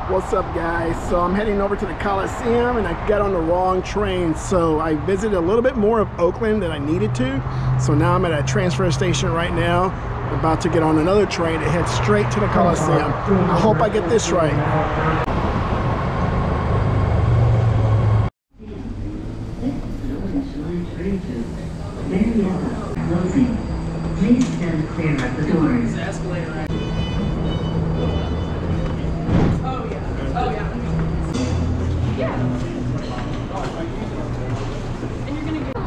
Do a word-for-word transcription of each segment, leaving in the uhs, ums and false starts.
What's up, guys? So I'm heading over to the Coliseum and I got on the wrong train, so I visited a little bit more of Oakland than I needed to. So now I'm at a transfer station right now, about to get on another train to head straight to the Coliseum. I hope I get this right. Please stand clear of the doors. Oh yeah. Oh yeah. Yeah. And you're gonna get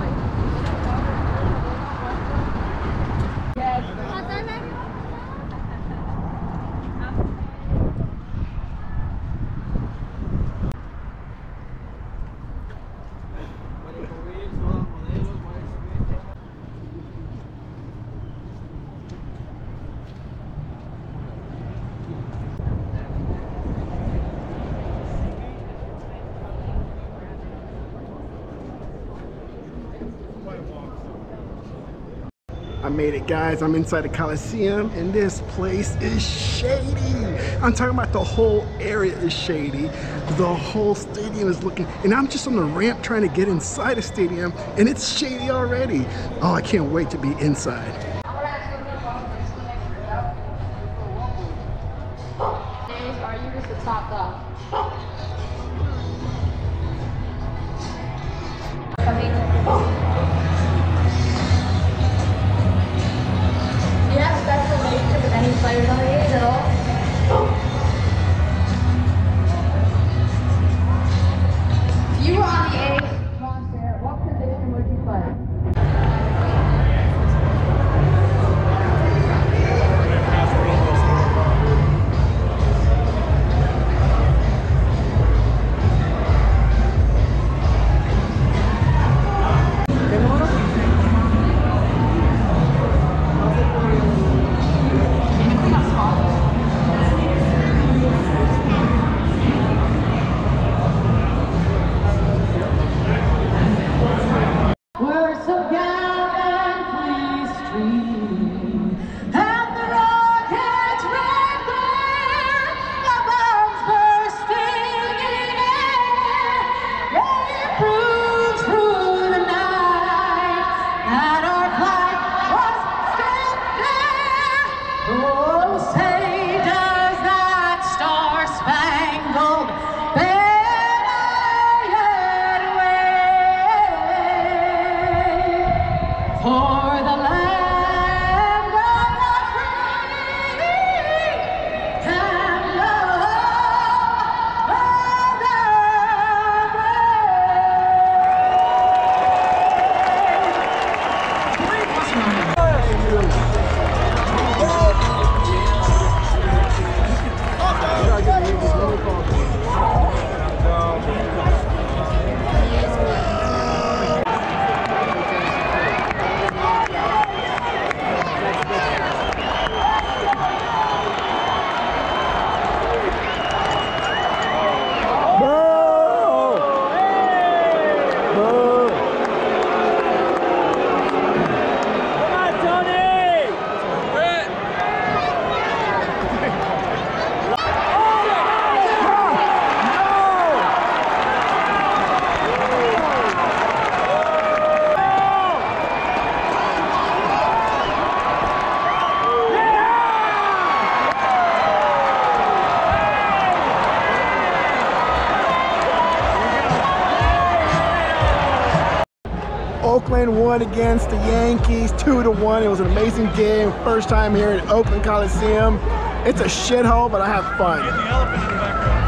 I made it, guys. I'm inside the Coliseum and this place is shady. I'm talking about the whole area is shady. The whole stadium is looking, and I'm just on the ramp trying to get inside the stadium and it's shady already. Oh, I can't wait to be inside. Are you just a top dog? Any players on the age at all? If you were on the age roster, what position would you play? Oakland won against the Yankees two to one. It was an amazing game. First time here at Oakland Coliseum. It's a shithole, but I have fun.